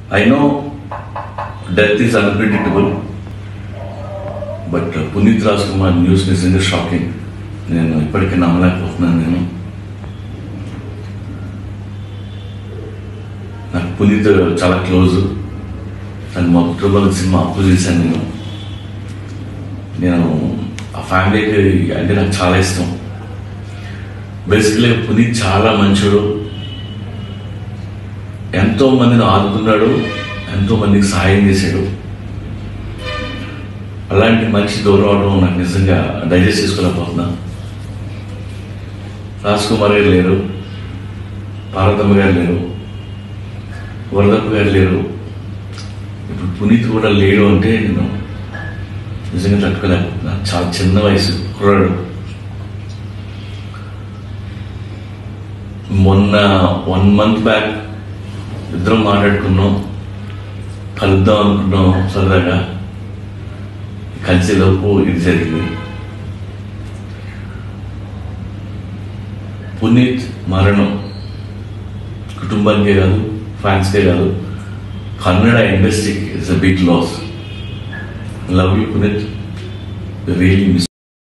I know death is unpredictable, but Puneet Rajkumar news నిజంగా shocking. నేను ఇప్పటికీ నమ్మలేకపోతున్నాను. నాకు పునీత్ చాలా క్లోజ్. తను మా పుత్రబలం సినిమా అప్పు చేశాను. నేను ఆ ఫ్యామిలీకి అంటే నాకు చాలా ఇష్టం. బేసికలీ పునీత్ చాలా మంచోడు, ఎంతో మందిని ఆదుకున్నాడు, ఎంతో మందికి సహాయం చేశాడు. అలాంటి మనిషి దూరం అవడం నాకు నిజంగా డైజెస్ట్ చేసుకోలేకపోతున్నా. రాజ్ కుమార్ గారు లేరు, పార్వతమ్మ గారు లేరు, వరదప్ప గారు లేరు, ఇప్పుడు పునీత్ కూడా లేడు అంటే నేను నిజంగా తట్టుకోలేకపోతున్నా. చాలా చిన్న వయసు కుర్రాడు. మొన్న 1 month బ్యాక్ ఇద్దరం మాట్లాడుకున్నాం, కలుద్దాం అనుకున్నాం సరదాగా. కలిసేలోపు ఇది జరిగింది. పునీత్ మరణం కుటుంబానికే కాదు, ఫ్యాన్స్కే కాదు, కన్నడ ఇండస్ట్రీకి it's a big loss. Love you Puneet, really miss.